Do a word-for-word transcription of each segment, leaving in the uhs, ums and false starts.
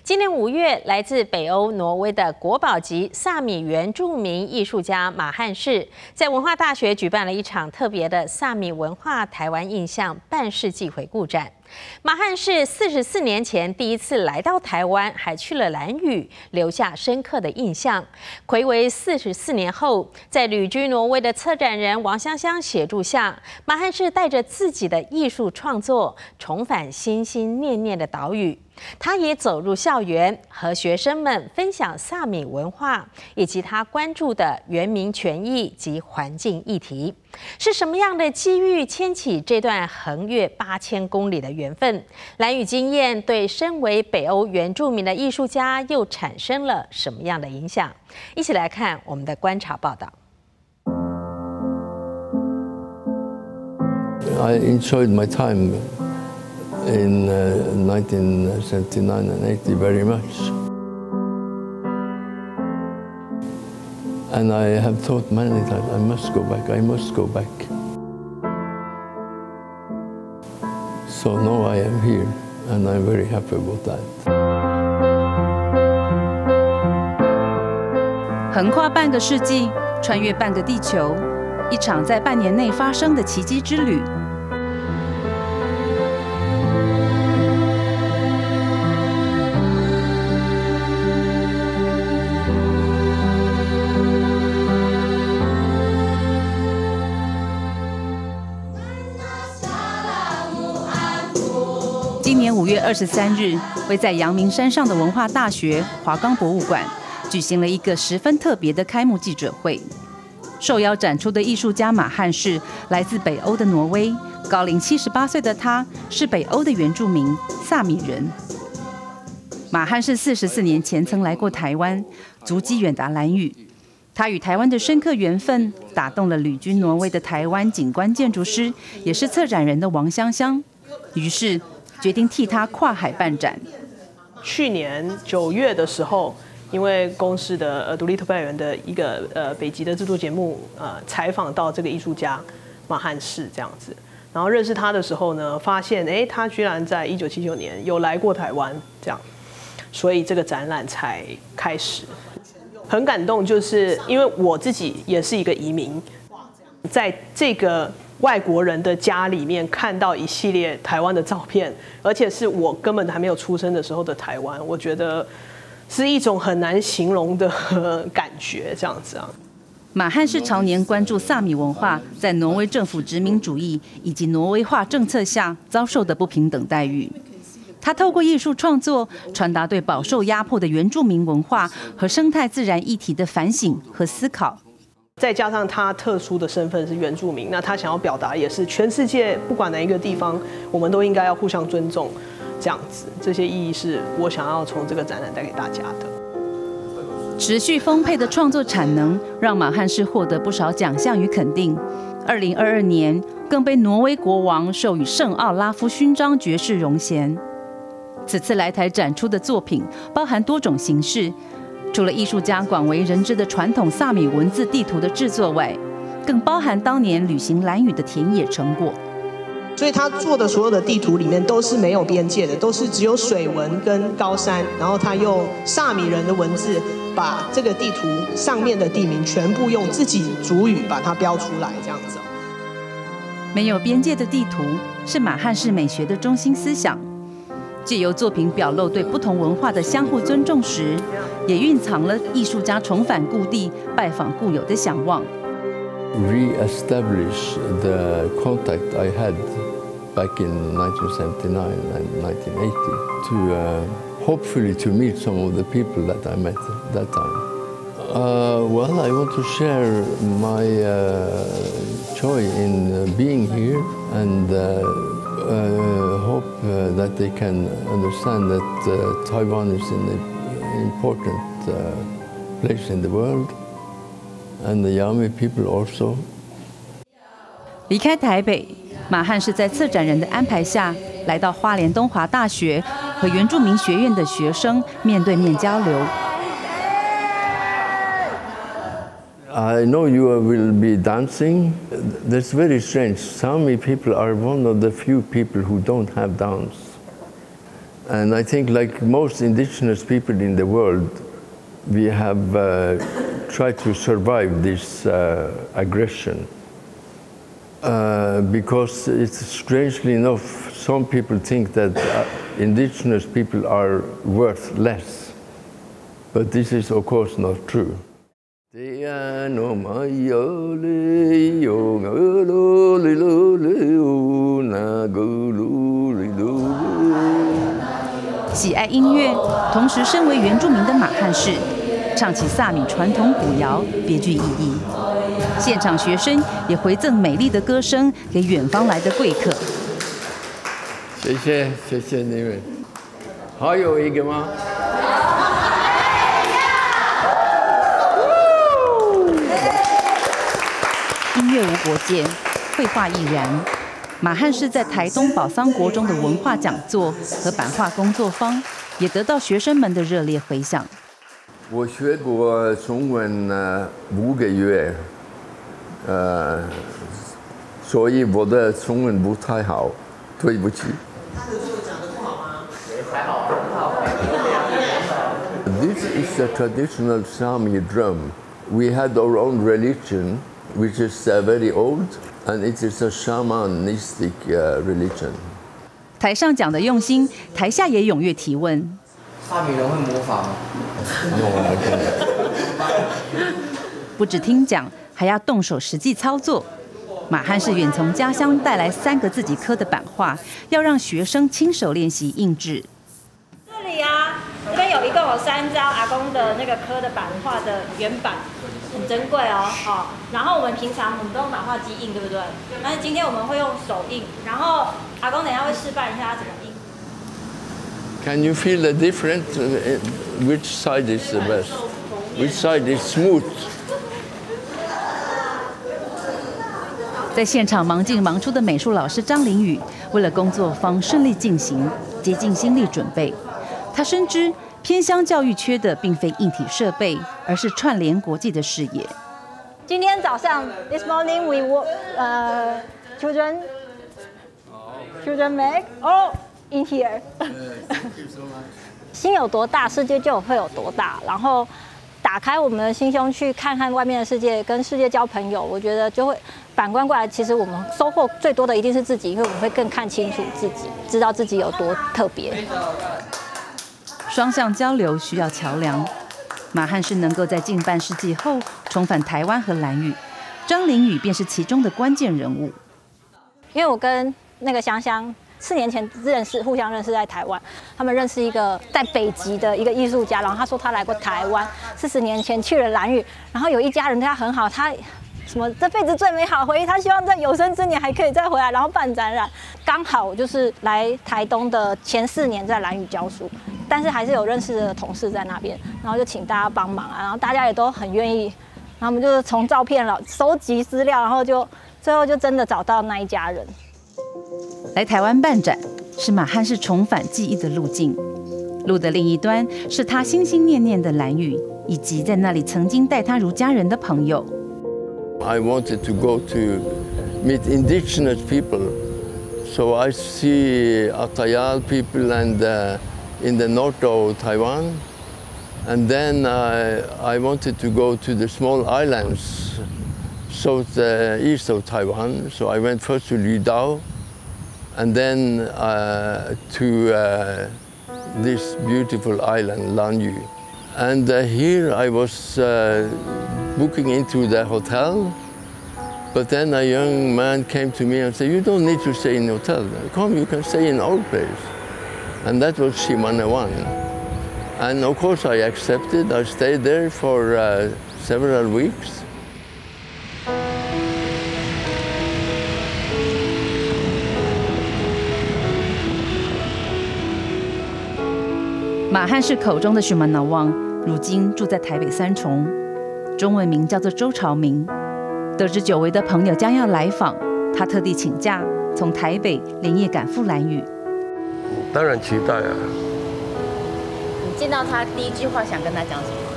今年五月，來自北歐挪威的國寶級薩米原住民藝術家馬漢士，在文化大學舉辦了一場特別的薩米文化台灣印象半世紀回顧展。馬漢士四十四年前第一次來到台灣，還去了蘭嶼，留下深刻的印象。睽違四十四年後，在旅居挪威的策展人王香香協助下，馬漢士帶着自己的藝術創作，重返心心念念的島嶼。他也走入校園，和學生們分享薩米文化以及他關注的原民權益及環境議題。是什麼樣的機遇牽起這段橫越八千公里的緣分？蘭嶼經驗對身為北歐原住民的藝術家又產生了什麼樣的影響？一起來看我們的觀察報道。 I enjoyed my time in uh, nineteen seventy-nine and eighty very much. And I have thought many times, I must go back, I must go back. So now I am here, and I'm very happy about that. 橫跨半個世紀，穿越半個地球，一場在半年內發生的奇蹟之旅。今年五月二十三日，位在陽明山上的文化大學華岡博物館舉行了一個十分特別的開幕記者會。受邀展出的藝術家馬漢士來自北歐的挪威，高齡七十八歲的他是北歐的原住民薩米人。馬漢士四十四年前曾來過台灣，足跡遠達蘭嶼。他與台灣的深刻緣分，打動了旅居挪威的台灣景觀建築師，也是策展人的王香香。於是決定替他跨海辦展。 去年九月的時候，因為公視的呃獨立特派員的一個呃北極的制作節目呃採訪到這個藝術家馬漢士這樣子，然後認識他的時候呢，發現哎他居然在一九七九年有來過台灣這樣，所以這個展覽才開始。很感動，就是因為我自己也是一個移民，在這個外國人的家裡面看到一系列台灣的照片，而且是我根本還沒有出生的時候的台灣，我覺得是一種很難形容的感覺，這樣子啊。 馬漢士常年關注薩米文化在挪威政府殖民主義以及挪威化政策下遭受的不平等待遇。他透過藝術創作，傳達對飽受壓迫的原住民文化和生態自然議題的反省和思考。 再加上他特殊的身份是原住民，那他想要表達也是全世界不管哪一個地方，我們都應該要互相尊重，這樣子，這些意義是我想要從這個展覽帶給大家的。 持續豐沛的創作產能，讓馬漢士獲得不少獎項與肯定。二零二二年，更被挪威國王授予聖奧拉夫勳章爵士榮銜。此次來台展出的作品包含多種形式。除了藝術家廣為人知的傳統薩米文字地圖的制作外，更包含當年旅行蘭嶼的田野成果。 所以他做的所有的地圖裡面都是沒有邊界的，都是只有水紋跟高山，然後他用薩米人的文字把這個地圖上面的地名全部用自己族語把它標出來，這樣子。 沒有邊界的地圖是馬漢士美學的中心思想。借由作品表露對不同文化的相互尊重時，也蘊藏了藝術家重返故地、拜訪故友的想望。 Re-establish the contact I had back in nineteen seventy-nine and nineteen eighty to uh, hopefully to meet some of the people that I met at that time. Uh, well, I want to share my uh, joy in uh, being here and uh, uh, hope uh, that they can understand that uh, Taiwan is an important uh, place in the world, and the Yami people also. 離開台北，馬漢士在策展人的安排下，來到花蓮東華大學，和原住民學院的學生面對面交流。 I know you will be dancing. That's very strange. Sami people are one of the few people who don't have dance. And I think, like most indigenous people in the world, we have uh, tried to survive this uh, aggression. Uh, because it's strangely enough, some people think that uh, indigenous people are worth less. But this is, of course, not true. 喜愛音樂，同時身為原住民的馬漢士，唱起薩米傳統古謠，別具意義。現場學生也回贈美麗的歌聲給遠方來的貴客。 謝謝，謝謝你們。還有一個嗎？ 音樂無國界，繪畫亦然。馬漢士在台東寶桑國中的文化講座和版畫工作坊，也得到學生們的熱烈回響。 我學過中文呃五個月，呃，所以我的中文不太好，對不起。他的中文講得不好嗎？還好，很好。This is a traditional Sami drum. We had our own religion, which is uh, very old, and it is a shamanistic uh, religion. 台上講的用心，台下也踴躍提問。 薩米人會模仿嗎？ 不只聽講，還要動手實際操作。馬漢士遠從家鄉帶來三個自己刻的版畫，要讓學生親手練習印製。 這裡啊，這邊有一共有三張阿公的那個刻的版畫的原版，很珍貴哦。好，然後我們平常我們都用版畫機印，對不對？但是今天我們會用手印，然後阿公等一下會示範一下他怎麼印。 Can you feel the difference? Which side is the best? Which side is smooth? 在現場忙進忙出的美術老師張凌宇，為了工作坊順利進行，竭盡心力準備。他深知偏鄉教育缺的並非硬體設備，而是串聯國際的視野。 今天早上 ，this morning we work, uh, children, children make all in here. 心有多大，世界就會有多大。然後打開我們的心胸，去看看外面的世界，跟世界交朋友。我覺得就會反觀過來，其實我們收穫最多的一定是自己，因為我們會更看清楚自己，知道自己有多特別。 雙向交流需要橋樑。馬漢士能夠在近半世紀後重返台灣和蘭嶼，張凌宇便是其中的關鍵人物。 因為我跟那個香香四年前認識，互相認識在台灣。他們認識一個在北極的一個藝術家，然後他說他來過台灣，四十年前去了蘭嶼，然後有一家人對他很好，他什麼這輩子最美好的回憶，他希望在有生之年還可以再回來，然後辦展覽。剛好我就是來台東的前四年在蘭嶼教書，但是還是有認識的同事在那邊，然後就請大家幫忙啊，然後大家也都很願意，然後我們就是從照片了收集資料，然後就最後就真的找到那一家人。 來台灣辦展是馬漢士重返記憶的路徑，路的另一端是他心心念念的蘭嶼，以及在那裡曾經待他如家人的朋友。 I wanted to go to meet indigenous people, so I see Atayal people and uh, in the north of Taiwan, and then uh, I wanted to go to the small islands south uh, east of Taiwan. So I went first to Liudao, and then uh, to uh, this beautiful island, Lanyu. And uh, here I was uh, booking into the hotel, but then a young man came to me and said, you don't need to stay in the hotel. Come, you can stay in our place. And that was Shimanawan. And of course I accepted. I stayed there for uh, several weeks. 馬漢士口中的許曼納旺，如今住在台北三重，中文名叫做周朝明。得知久違的朋友將要來訪，他特地請假，從台北連夜趕赴蘭嶼。 當然期待啊！ 你見到他第一句話想跟他講什麼？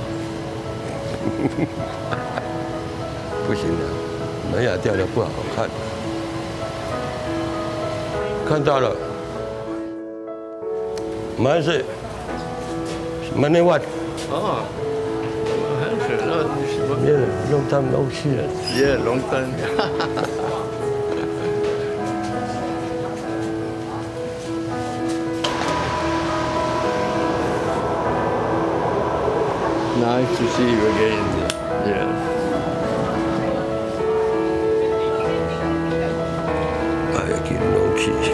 不行了，南亞調的不好看。看到了， 馬漢市，門內灣。 Oh, Mahan, no, this is Yeah, long time no see. Yeah, long time. Nice to see you again. Yeah. I get no key.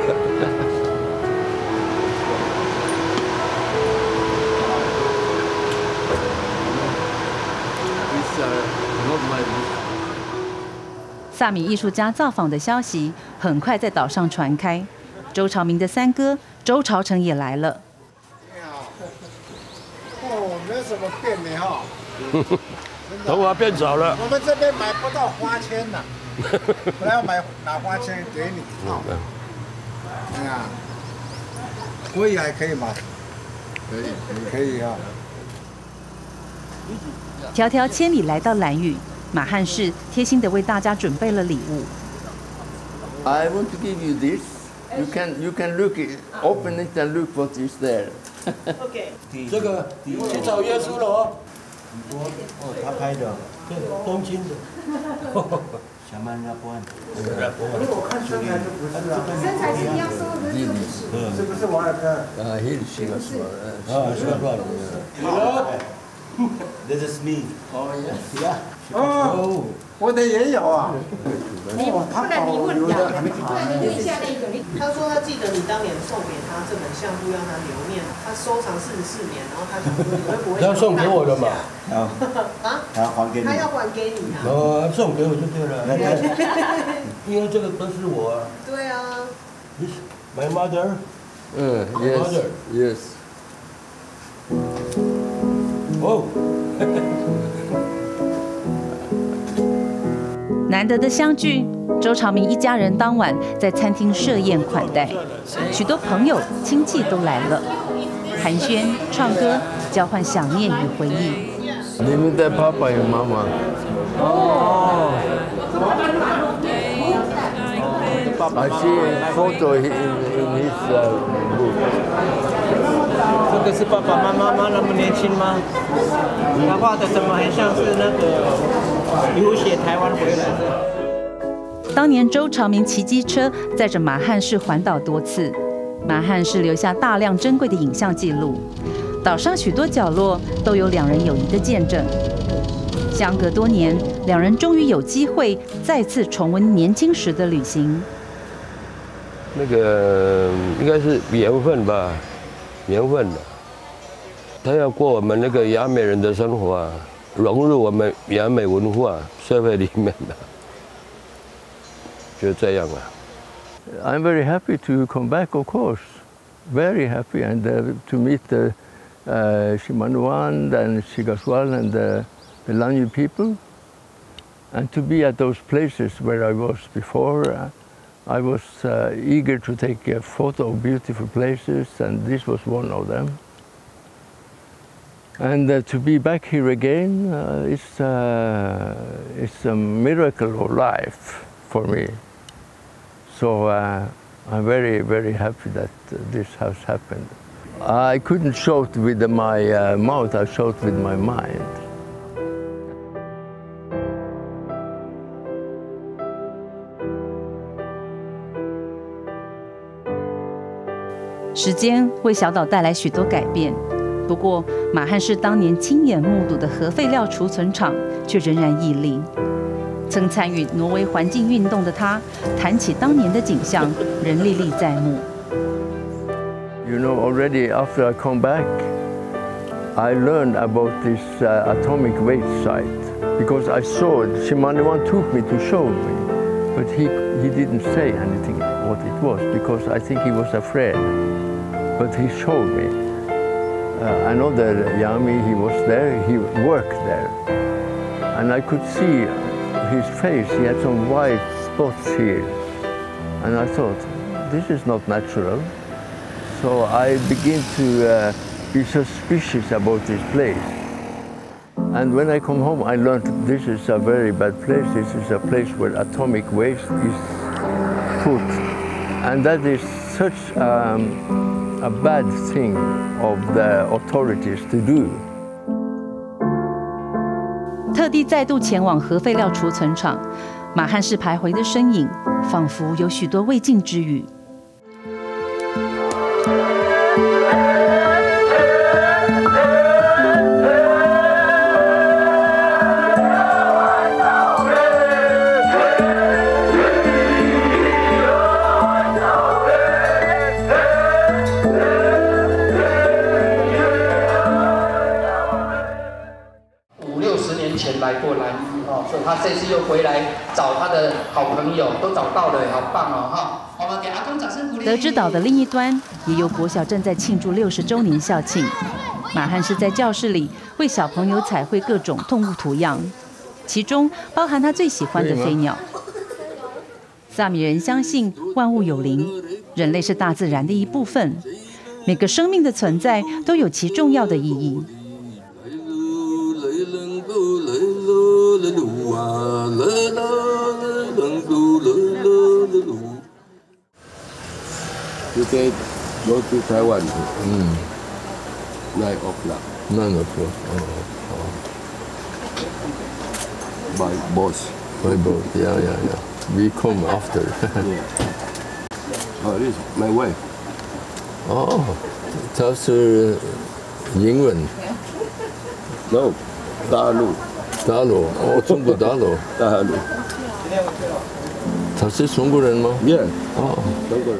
These are not my books. 萨米藝術家造訪的消息很快在島上傳開，周朝明的三哥周朝成也來了。 哦，沒有什麼變沒哈。 頭髮變少了。 我們這邊買不到花籤吶，本來要買拿花籤給你。哦，哎呀，可以還可以嗎？可以，可以啊。 迢迢千里來到蘭嶼，馬漢士貼心地為大家準備了禮物。 I want to give you this. You can you can look it, open it and look what is there. OK， 這個去找耶穌了哦。 哦，他拍的。 對，東京的。 小曼拉波安。 我看身材就不是啊。身材是一樣瘦的，是不是？是不是王二哥？ Uh, here she was. 啊，是吧？好。 This is me. Oh yeah. Yeah. 哦，我的也有啊。 你不能你问呀，不然你问一下那个。 他說他記得你當年送給他這本相簿，讓他留念，他收藏四十四年，然後他想說你會不會？ 他送給我的嘛。 啊啊，他還給你。 他要還給你啊。 哦，送給我就對了。因為這個都是我啊。 對啊。 My mother. Uh, yes. Yes. Oh. 難得的相聚，周朝明一家人當晚在餐廳設宴款待，許多朋友親戚都來了，寒暄、唱歌，交換想念與回憶。 你們的爸爸與媽媽。哦。I see a photo in, in his uh, book. 這個是爸爸媽媽嗎？那麼年輕嗎？他畫的怎麼很像是那個流血台灣回來的？ 當年周朝明騎機車載着馬漢士環島多次，馬漢士留下大量珍貴的影像記錄。島上許多角落都有兩人友誼的見證。相隔多年，兩人終於有機會再次重溫年輕時的旅行。 那個應該是緣分吧，緣分的。他要過我們那個亞美人的生活啊，融入我們亞美文化社會裡面的，就這樣啊。 I'm very happy to come back, of course, very happy, and uh, to meet the uh, Shimanuan and Shigaswal and the, the Lanyu people, and to be at those places where I was before. Uh, I was uh, eager to take a photo of beautiful places, and this was one of them. And uh, to be back here again uh, is uh, it's a miracle of life for me. So uh, I'm very, very happy that uh, this has happened. I couldn't show it with my uh, mouth, I showed it with my mind. 時間為小島帶來許多改變，不過馬漢士當年親眼目睹的核廢料儲存廠卻仍然屹立。曾參與挪威環境運動的他，談起當年的景象，仍歷歷在目。 You know, already after I come back, I learned about this uh, atomic waste site because I saw it. Shimanuan took me to show me, but he he didn't say anything what it was because I think he was afraid. But he showed me. Uh, I know that Yami, he was there, he worked there. And I could see his face, he had some white spots here. And I thought, this is not natural. So I began to uh, be suspicious about this place. And when I come home, I learned this is a very bad place. This is a place where atomic waste is put. And that is such um, a bad thing of the authorities to do. 特地再度前往核廢料儲存場，馬漢士徘徊的身影，仿佛有許多未盡之語。 来過蘭嶼哦，所以他這次又回來找他的好朋友，都找到了，好棒哦哈！我們給阿公掌聲鼓勵。 德之島的另一端，也有國小正在慶祝六十週年校慶。馬漢士在教室裡為小朋友彩繪各種動物圖樣，其中包含他最喜歡的飛鳥。薩米人相信萬物有靈，人類是大自然的一部分，每個生命的存在都有其重要的意義。 Today go to Taiwan. Mm. Nine o'clock. Nine o'clock. Oh, oh. By boss. By boss. Yeah, yeah, yeah. We come after. Yeah. Oh, this is my wife. Oh, 她是英文。 No, 大陸。 大陸哦，中國大陸。 大陸。 他是中國人嗎 ？Yeah. 哦， 中國人。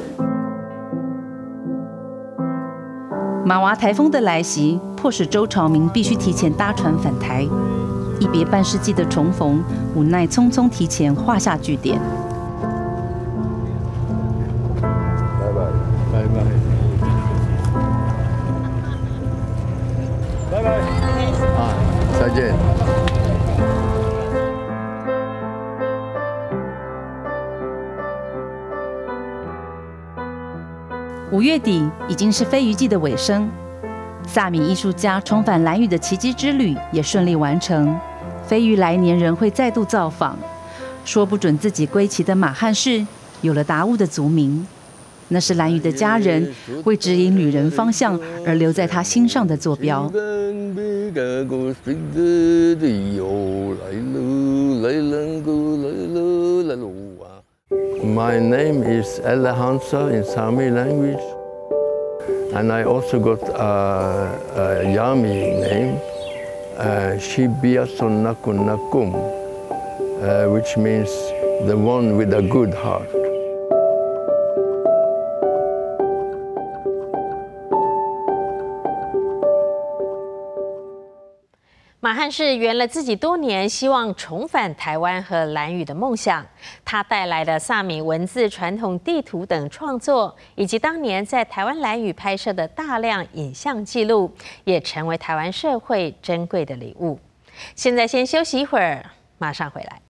馬娃颱風的來襲，迫使周朝明必須提前搭船返台。一別半世紀的重逢，無奈匆匆提前畫下句點。 拜拜， 拜拜， 拜拜。 啊，再見。 五月底已經是飛魚季的尾聲，薩米藝術家重返蘭嶼的奇蹟之旅也順利完成。飛魚來年仍會再度造訪，說不準自己歸期的馬漢士有了達悟的族名，那是蘭嶼的家人為指引旅人方向而留在他心上的坐標。 My name is Ella Hansa in Sami language, and I also got a, a Yami name, uh, Shibiason Nakun Nakum, uh, which means the one with a good heart. 馬漢士圓了自己多年希望重返台灣和蘭嶼的夢想。他帶來的薩米文字傳統地圖等創作，以及當年在台灣蘭嶼拍攝的大量影像記錄，也成為台灣社會珍貴的禮物。現在先休息一會兒，馬上回來。